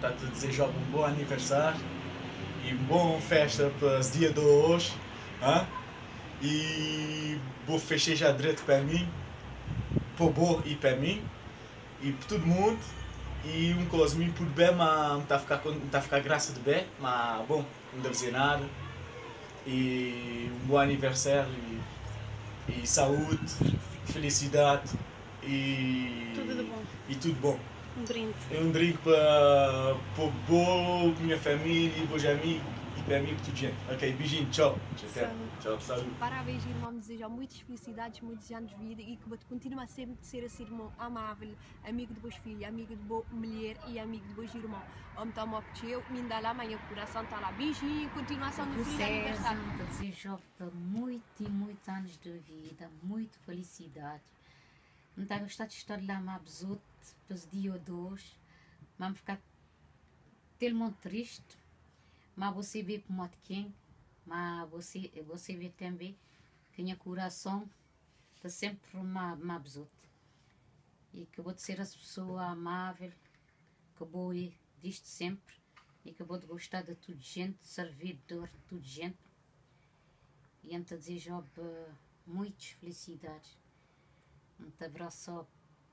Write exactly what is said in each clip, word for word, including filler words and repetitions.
para te desejar um bom aniversário e uma boa festa para os dias de hoje. Hein? E vou fechar já direito para mim, para o bom e para mim, e para todo mundo. E um coisa me por bem, mas está a ficar, tá a ficar graça de bem, mas bom, não deve dizer nada. E um bom aniversário e, e saúde, felicidade e tudo de bom. E tudo bom. Um brinde. É um drink para para boa, minha família, meus amigos e para mim, para tudo gente. Ok, beijinho, tchau. Tchau, tchau, saúde. Parabéns, irmão, me desejo muitas felicidades, muitos anos de vida e que você continue sempre a ser esse irmão amável, amigo de boas filhas, amigo de boa mulher e amigo de boas irmãos. Homem está mal que eu, me dá lá, amanhã o coração está lá. Beijinho, continuação do feliz aniversário. Eu desejo muito e muitos anos de vida, muita felicidade. Não está a gostar de estar lá, mas absurdo, dos dias de hoje, mas ficar tellement triste, mas você vê como é quem, mas você, você vê também que o coração está sempre uma absurdo. E que vou ser essa pessoa amável, que vou ir disto sempre, e que vou gostar de toda gente, servidor de toda gente. E então desejo muitas felicidades. Um abraço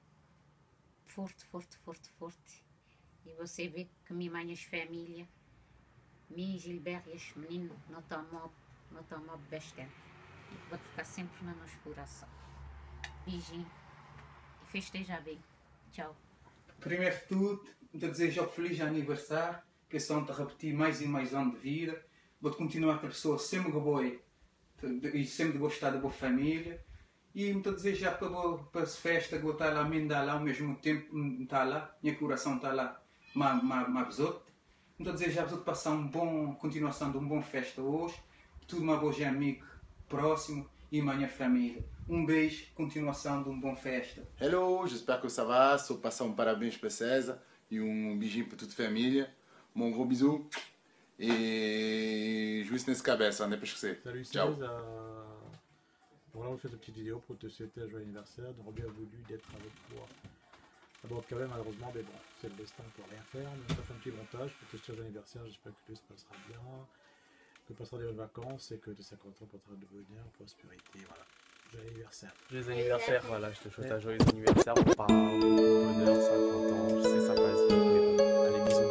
forte, forte, forte, forte. E você vê que minha mãe e as família, minha Gilberto e os meninos, não estão não estão bastante. E que vou ficar sempre no nosso coração. Beijinho. E festeja bem. Tchau. Primeiro de tudo, te desejo um feliz aniversário. Que são te repetir mais e mais anos de vida. Vou-te continuar a ter pessoa sempre boa e sempre gostar da boa família. E me desejar para, para essa festa que vou estar lá, me dar lá ao mesmo tempo, está lá, meu coração está lá, mas mas me desejar para passar uma boa continuação de uma boa festa hoje, tudo uma boa amigo próximo e minha família. Um beijo, continuação de uma boa festa. Hello, j'espère que ça va, só passar um parabéns para César e um beijinho para toda a família. Um gros bisou et jouisse nesse cabeça, né para esquecer. Salut Ciao. César. Bon là on fait cette petite vidéo pour te souhaiter un joyeux anniversaire, j'aurais bien voulu d'être avec toi. D'abord quand même malheureusement, mais bon, c'est le destin, on peut rien faire, mais on t'a fait un petit montage pour te souhaiter un joyeux anniversaire, j'espère que tout se passera bien, que tu passeras des bonnes vacances et que de cinquante ans portera de bonheur, prospérité, voilà. Joyeux anniversaire. Joyeux anniversaire, voilà, je te souhaite un joyeux anniversaire, on parle beaucoup de bonheur, cinquante ans, je sais ça passe vite, mais bon, allez bisous.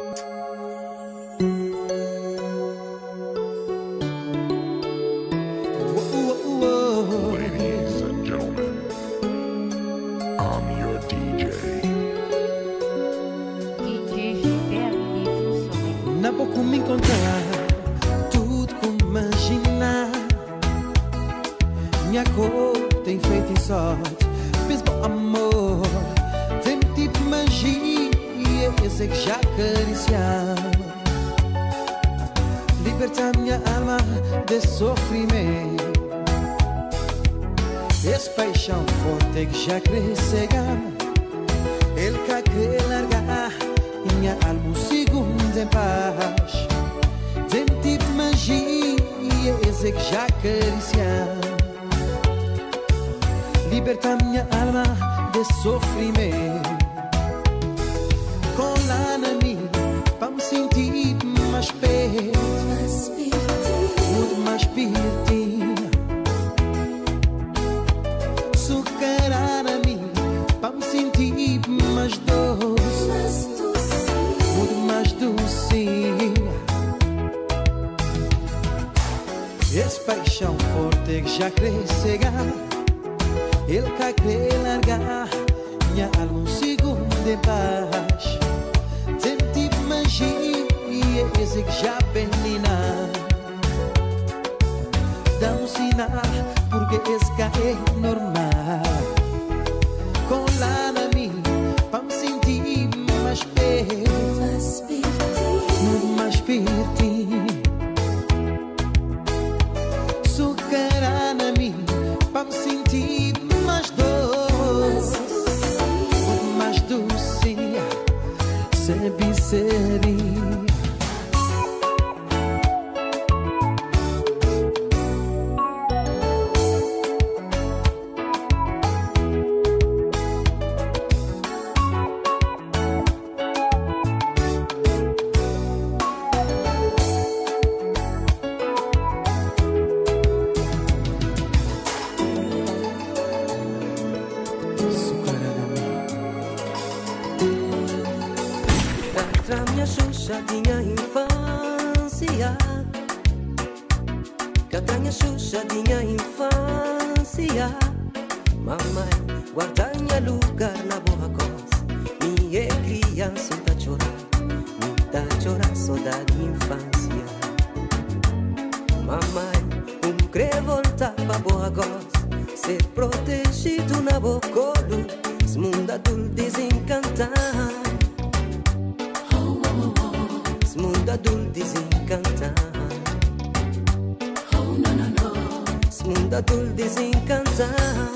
Na pouco me encontrar, tudo como imaginar. Minha cor tem feito em sorte, mesmo amor, tem tipo magia, esse que já acariciar. Liberta minha alma desse sofrimento, esse paixão forte que já cresce gama. Ele quer que largar minha alma um segundo em paz. Tem tipo magia, esse que já acariciar. Liberta minha alma desse sofrimento. Cola na mim, para me sentir mais perto, muito mais pertinho. Sucarar a mim, para me sentir mais doce, muito mais docinha. Esse paixão forte que já cresce, ele quer querer largar minha alma um segundo em paz. Tem tipo magia, esse que já penina. Dá um sinal, porque esse cá é normal. Colar na mim, para me sentir mais perto, muito mais pertinho. Sucarar na mim, para me sentir mais doce, muito mais docinha, sempre seria. Xuxadinha infância, Catanha Xuxadinha infância. Mamãe, guardanha lugar na boa coisa. Minha criança tá chorando, me tá chorando saudade de infância. Mamãe, um crê voltar pra boa coisa, ser protegido na boca colo, esse mundo adulto desencantar. Esse mundo adulto desencantar. Esse mundo adulto desencantar.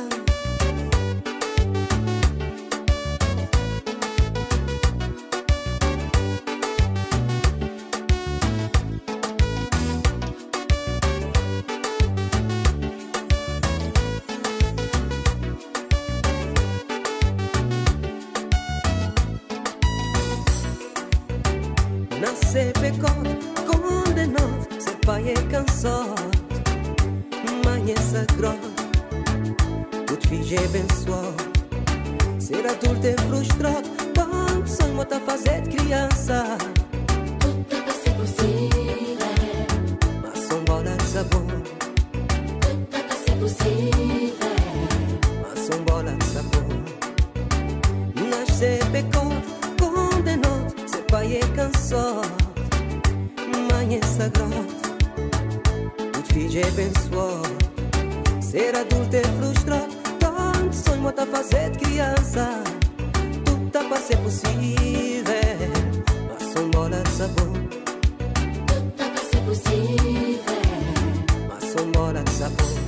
Nascer pecado, condenado, ser pai é cansado. Mãe é sagrado, tudo filho é abençoado. Ser adulto é frustrado, quando sonho tá fazer de criança. Tudo é pra ser possível, mas são bolas de sabão. tudo é pra ser possível. Mas são bolas de sabão. Nascer pecado, condenado, ser pai é cansado. Mãe é sagrado, tudo filho é abençoado. Ser adulto é frustrado, tanto sonho tá fazer de criança. Tudo tá pra ser possível, mas são bolas de sabão. Tudo é pra ser possível, Mas são bolas de sabão.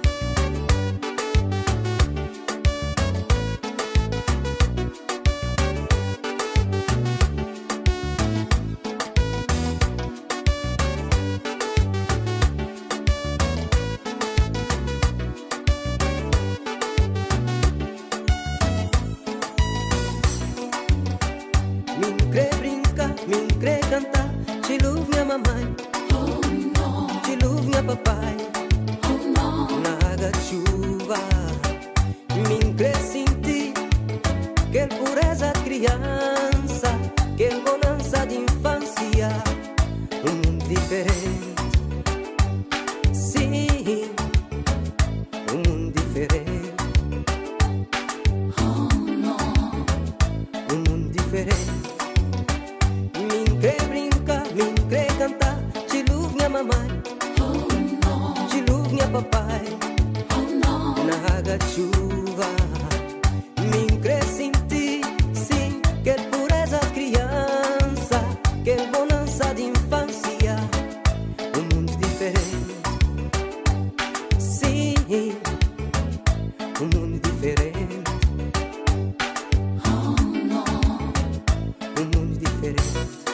Me crê brincar, me crê cantar, te louvo minha mamãe, oh não, te louvo minha papai. oh não. Na água de chuva, me crê sentir que pureza de criança, que bonança de infância, um mundo diferente. Sim, um mundo diferente. Oh não, Um mundo diferente. Me crê brincar, me crê cantar, te louvo minha mamãe, oh não, te louvo minha papai. oh não. Na água de chuva, me crê sentir, sim, que pureza de criança, que bonança de infância, um mundo diferente. Sim, um mundo diferente. Oh não, Um mundo diferente.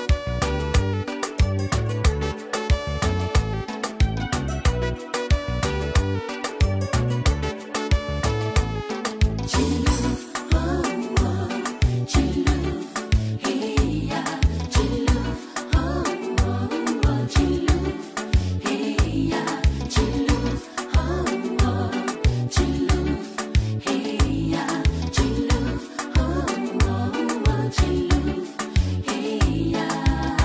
te louvo, oh oh, te louvo, hey ah, te louvo, oh oh oh, te louvo, hey ah, te louvo, oh oh, te louvo, hey ah, te louvo, oh oh oh, te louvo, hey ah.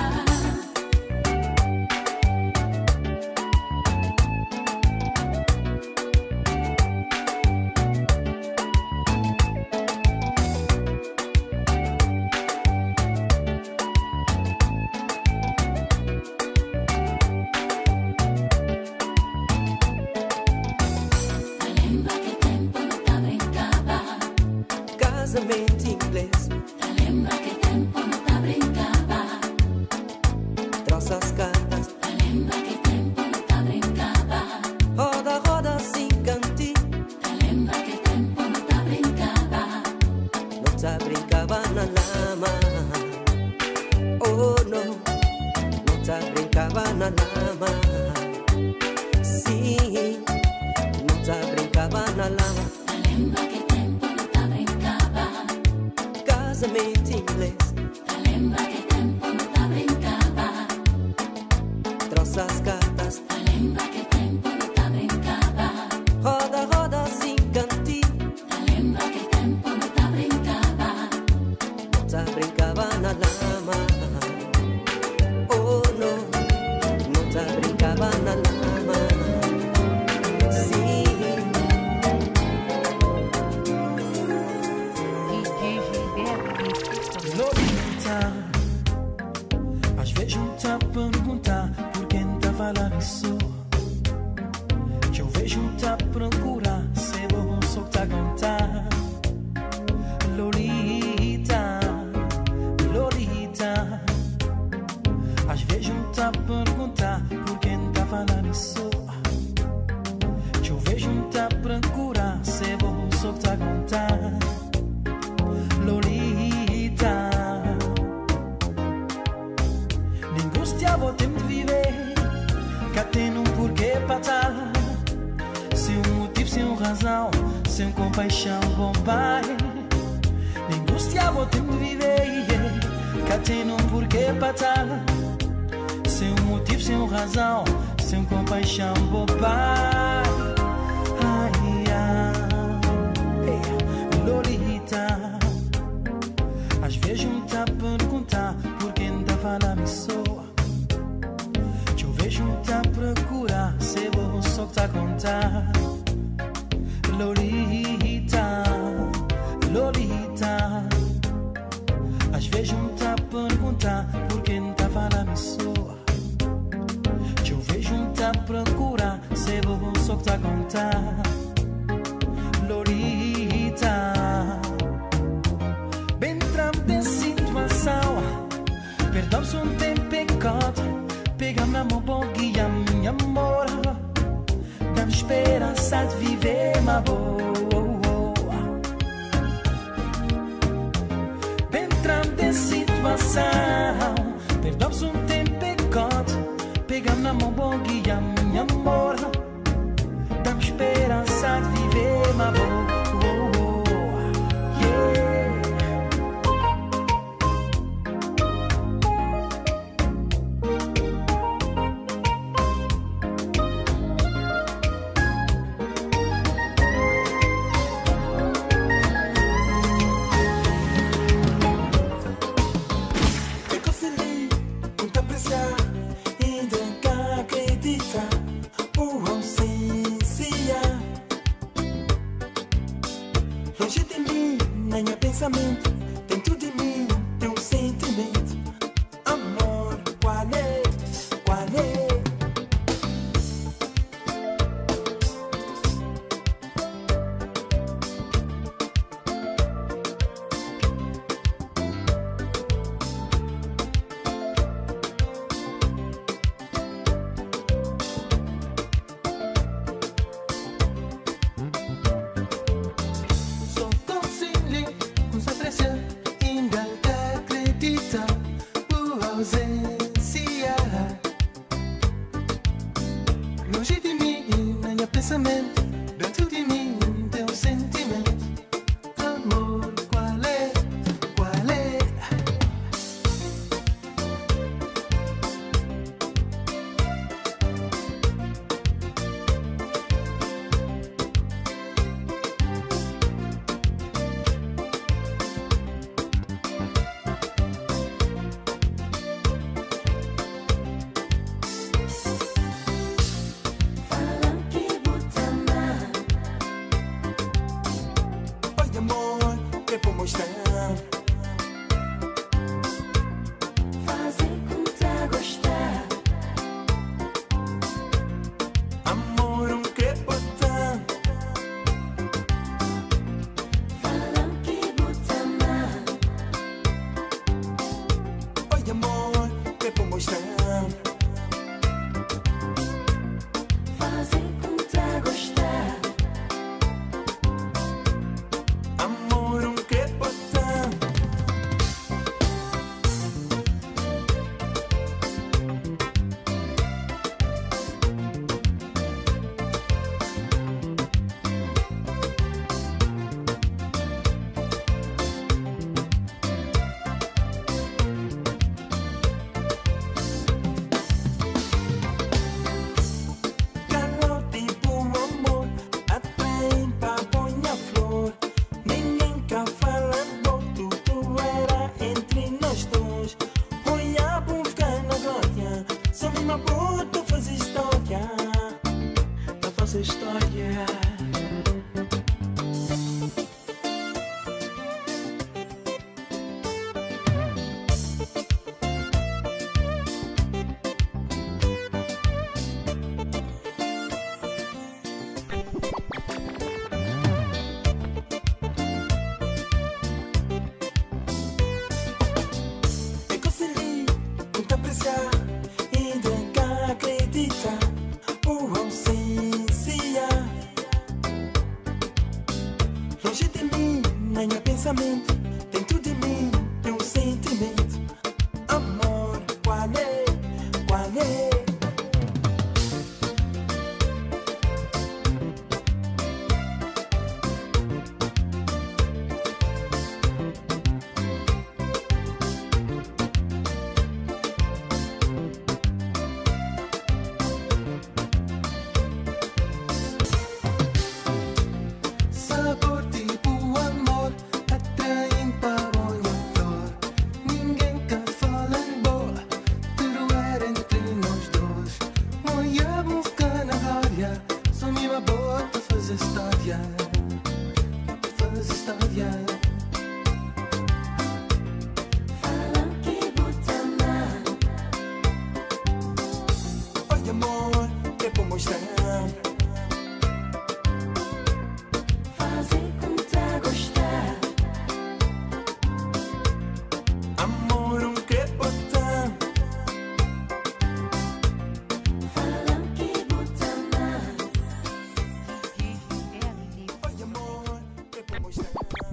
Lembra que tempo não tá brincava, Casamento inglês, lembra que tempo não tá brincava, trouxe as cartas, lembra que tempo não tá brincava, roda, roda, sim, canti. lembra que tempo não tá brincava, Não tá brincava na lama. Oh não, não tá brincava na lama. Sim, não tá brincava na lama. lembra que tempo não tá brincava, Casamento inglês, lembra que tempo não tá brincava, trouxe as cartas, lembra que tempo não tá brincava, roda, roda, sim, canti. lembra que tempo não tá brincava, Não tá brincava na lama. razão, sem compaixão, bom pai. Angústia vou ter de viver, cá tem um porquê para tal. Sem um motivo, sem uma razão, sem compaixão, bom pai. Ai, ai, Lolita. Às vezes me tá a perguntar porque não tá falando só. Eu vejo me tá a procurar, se vou só que tá a contar. Lolita, Lolita. Às vezes me tá a perguntar porque não tá falando só. Eu vejo me tá a procurar, se vou só que tá a contar. Lolita. Bem trampo de situação, perdão-se um tempo pecado. Pega-me na mão, bom guia, minha amor. Dá-me esperança de viver, uma boa. Bem trampo de situação, perdão-se um tempo pecado. Pega-me na mão, bom guia, minha amor. Dá-me esperança de viver, uma boa. Dentro de mim tem um sentimento. Amor, qual é? Qual é? Só consigo concentração, ainda acredita por ausência. Longe de mim, não há pensamento. Dentro de mim tem um sentimento. Amor, qual é? Qual é? Falam que botar amar, Oi, amor, que é para mostrar. fazem como tá a gostar. Amor, um que é para botar. Falam que botar amar, Oi, amor, que é para mostrar. fazem como tá a gostar. Amor, um que é para botar. Calor tipo amor, atraem para pôr a flor. Ninguém quer falar bom, tudo era entre nós dois. Olha, por ficar na glória, só me uma boa, tu faz história. Tu faz história. É consegui muito apreciar, ainda que acredita por ausência. Longe de mim, não há pensamento. Dentro de mim tem um sentimento. Amor, qual é? Qual é? yeah. Falam que botar mal. Olha amor, é para mostrar. Fazer como tá gostar. Amor, um que botar. Falam que botar mal. Olha amor, é para mostrar.